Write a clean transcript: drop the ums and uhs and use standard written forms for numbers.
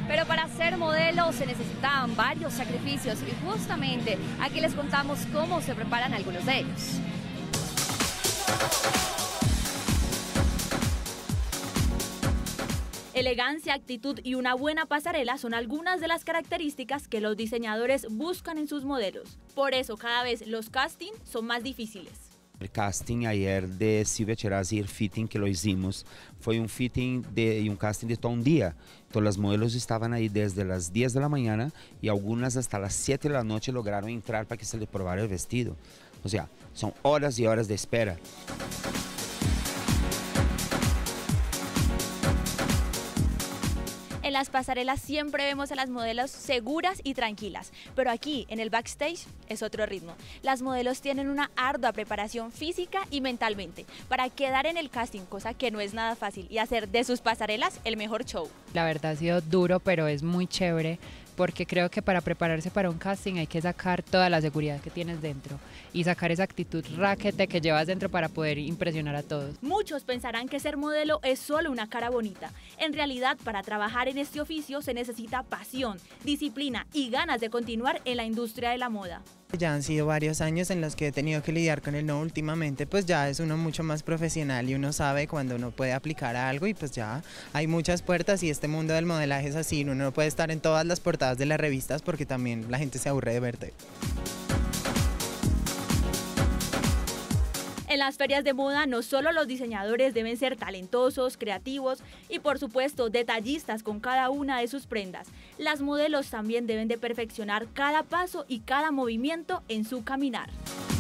Pero para ser modelo se necesitaban varios sacrificios y justamente aquí les contamos cómo se preparan algunos de ellos. Elegancia, actitud y una buena pasarela son algunas de las características que los diseñadores buscan en sus modelos. Por eso cada vez los castings son más difíciles. El casting ayer de Silvia Tcherazzi, el fitting que lo hicimos, fue un fitting y un casting de todo un día. Todos los modelos estaban ahí desde las 10 de la mañana y algunas hasta las 7 de la noche lograron entrar para que se les probara el vestido. O sea, son horas y horas de espera. En las pasarelas siempre vemos a las modelos seguras y tranquilas, pero aquí en el backstage es otro ritmo. Las modelos tienen una ardua preparación física y mentalmente para quedar en el casting, cosa que no es nada fácil, y hacer de sus pasarelas el mejor show. La verdad ha sido duro, pero es muy chévere porque creo que para prepararse para un casting hay que sacar toda la seguridad que tienes dentro y sacar esa actitud raquete que llevas dentro para poder impresionar a todos. Muchos pensarán que ser modelo es solo una cara bonita. En realidad, para trabajar en este oficio se necesita pasión, disciplina y ganas de continuar en la industria de la moda. Ya han sido varios años en los que he tenido que lidiar con el no últimamente, pues ya es uno mucho más profesional y uno sabe cuando uno puede aplicar a algo y pues ya hay muchas puertas y este mundo del modelaje es así, uno no puede estar en todas las portadas de las revistas porque también la gente se aburre de verte. En las ferias de moda no solo los diseñadores deben ser talentosos, creativos y por supuesto detallistas con cada una de sus prendas. Las modelos también deben de perfeccionar cada paso y cada movimiento en su caminar.